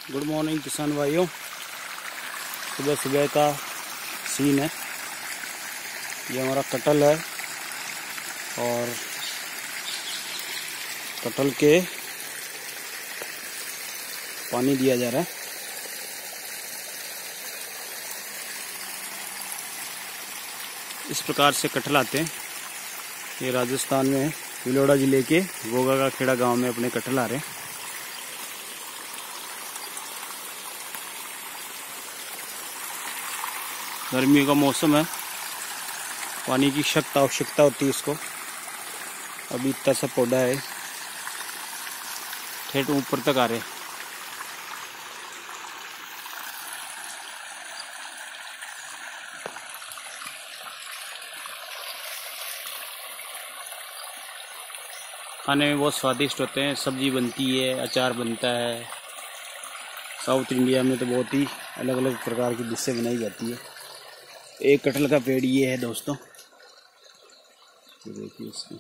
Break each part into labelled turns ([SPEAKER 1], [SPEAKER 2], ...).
[SPEAKER 1] Good morning किसान भाइयों। सुबह सुबह का सीन है। ये हमारा कटहल है और कटहल के पानी दिया जा रहा है। इस प्रकार से कटहल आते हैं। ये राजस्थान में भिलवाड़ा जिले के गोगा का खेड़ा गांव में अपने कटहल आ रहे हैं। गर्मियों का मौसम है, पानी की सख्त आवश्यकता होती है इसको। अभी इतना सा पौधा है, ठेठ ऊपर तक आ रहे हैं। खाने में बहुत स्वादिष्ट होते हैं। सब्जी बनती है, अचार बनता है। साउथ इंडिया में तो बहुत ही अलग अलग प्रकार की डिशें बनाई जाती है। एक कटहल का पेड़ ये है दोस्तों, देखिए इसमें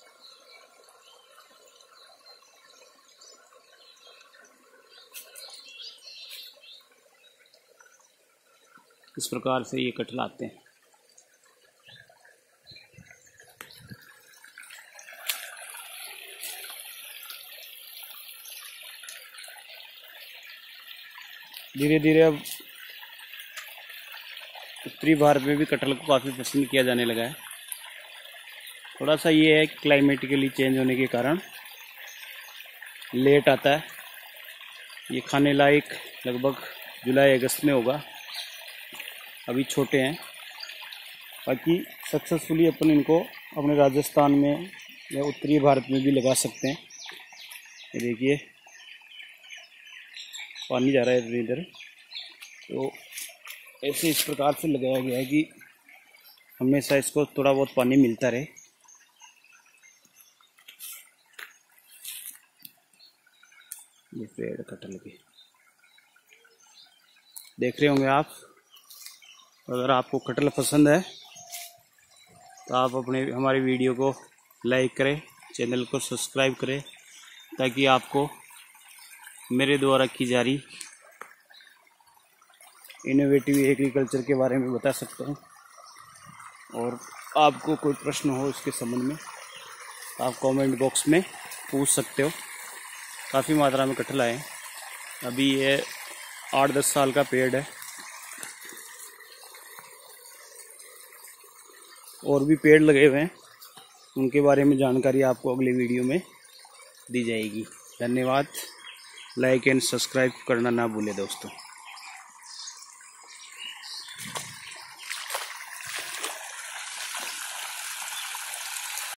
[SPEAKER 1] इस प्रकार से ये कटहल आते हैं। धीरे धीरे अब उत्तरी भारत में भी कटहल को काफ़ी पसंद किया जाने लगा है। थोड़ा सा ये है क्लाइमेटिकली चेंज होने के कारण लेट आता है। ये खाने लायक लगभग जुलाई अगस्त में होगा। अभी छोटे हैं, बाकी सक्सेसफुली अपन इनको अपने राजस्थान में या उत्तरी भारत में भी लगा सकते हैं। ये देखिए पानी जा रहा है इधर इधर, तो ऐसे इस प्रकार से लगाया गया है कि हमेशा इसको थोड़ा बहुत पानी मिलता रहे। ये पेड़ कटहल के देख रहे होंगे आप। अगर आपको कटहल पसंद है तो आप हमारी वीडियो को लाइक करें, चैनल को सब्सक्राइब करें, ताकि आपको मेरे द्वारा की जा रही इनोवेटिव एग्रीकल्चर के बारे में बता सकता हूँ। और आपको कोई प्रश्न हो इसके संबंध में आप कमेंट बॉक्स में पूछ सकते हो। काफ़ी मात्रा में कटहल आए। अभी ये 8-10 साल का पेड़ है। और भी पेड़ लगे हुए हैं, उनके बारे में जानकारी आपको अगली वीडियो में दी जाएगी। धन्यवाद। लाइक एंड सब्सक्राइब करना ना भूलें दोस्तों।